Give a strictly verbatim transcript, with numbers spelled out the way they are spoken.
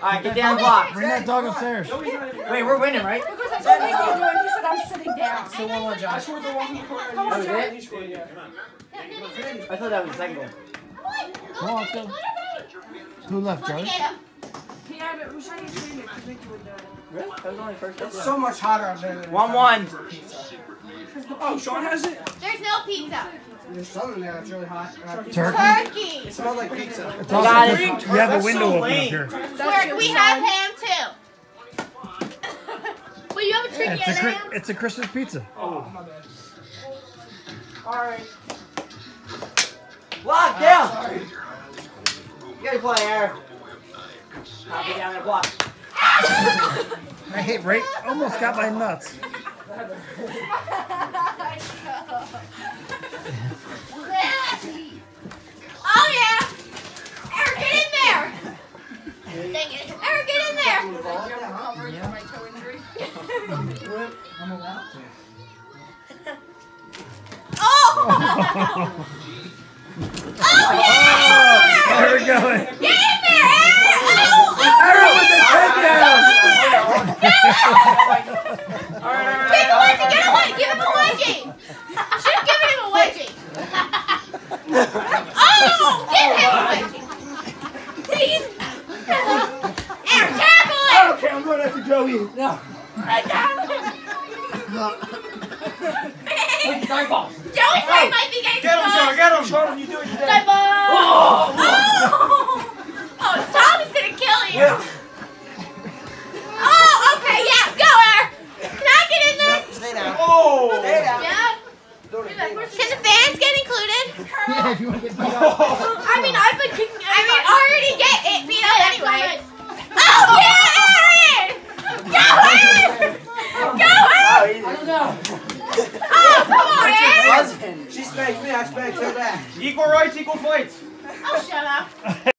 Alright, get down the block. Bring that dog upstairs. Wait, we're winning, right? Because I told Nick to do it, he said I'm sitting down. Still one more, Josh. Oh, is it? I thought that was the second one. Come on, let's go. Who left, Joey? Yeah, but we should have seen it because Nick would do it. Really? That was only first It's so much hotter up there than one one. Oh, Sean has it? There's no pizza. There's some in there. It's really hot. Turkey? Turkey. It smells like pizza. It's got also, it. you have a window open up here. Turkey. We have ham too. Well, you have a turkey Yeah, it's, a, and Chri- ham? it's a Christmas pizza. Oh, my bad. Alright. Block down! Sorry. You gotta play air. I'll be down there, block. I hit right, almost got my nuts. Oh yeah! Eric, get in there! Dang it. Eric, get in there! I'm allowed to. Oh! Oh yeah! There we go. Get in there, Eric! Oh! Aaron with the takedown! Give him a wedgie! Get a wedgie! Give him a wedgie! Should have given him a wedgie! Oh! Give him a wedgie! Please! Eric, tackle it! Okay, I'm going after Joey. No. Joey's head might be getting Get him, smoked. Sean. Get him. Sean, you do it today. Dive bomb! Oh! Oh! Oh, Tom is gonna kill you! Yeah. Oh, okay, yeah, go, Eric! Can I get in there? Stay down. Oh! Stay down. Yeah? Can the fans get included? Yeah, if you want to get beat up. I mean, I've been kicking I mean, already get it beat up anyway. Oh, yeah, Aaron! Go, Aaron! Go, Aaron! I don't know. Oh, come on, Aaron! Wasn't. She spanked me. I spanked her back. Equal rights, equal fights. Oh, shut up.